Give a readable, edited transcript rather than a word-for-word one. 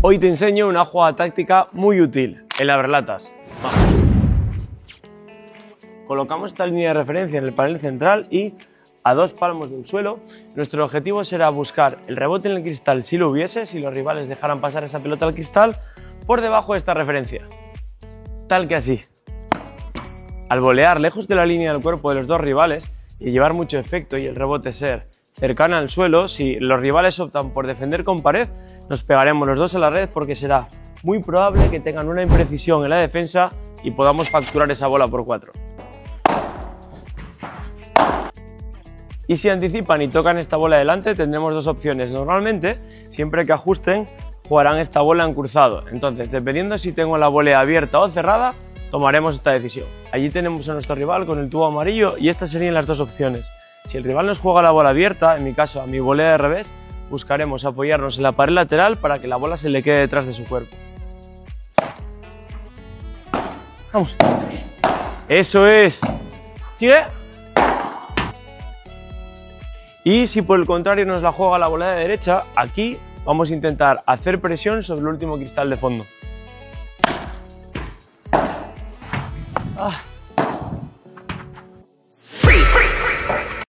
Hoy te enseño una jugada táctica muy útil, el abrelatas. Vamos. Colocamos esta línea de referencia en el panel central y a 2 palmos del suelo. Nuestro objetivo será buscar el rebote en el cristal si lo hubiese, si los rivales dejaran pasar esa pelota al cristal por debajo de esta referencia. Tal que así. Al volear lejos de la línea del cuerpo de los dos rivales y llevar mucho efecto y el rebote ser cercano al suelo, si los rivales optan por defender con pared, nos pegaremos los dos a la red porque será muy probable que tengan una imprecisión en la defensa y podamos facturar esa bola por 4. Y si anticipan y tocan esta bola delante, tendremos dos opciones. Normalmente, siempre que ajusten, jugarán esta bola en cruzado. Entonces, dependiendo si tengo la volea abierta o cerrada, tomaremos esta decisión. Allí tenemos a nuestro rival con el tubo amarillo y estas serían las dos opciones. Si el rival nos juega la bola abierta, en mi caso a mi volea de revés, buscaremos apoyarnos en la pared lateral para que la bola se le quede detrás de su cuerpo. Vamos. Eso es. Sigue. Y si por el contrario nos la juega la volea de derecha, aquí vamos a intentar hacer presión sobre el último cristal de fondo.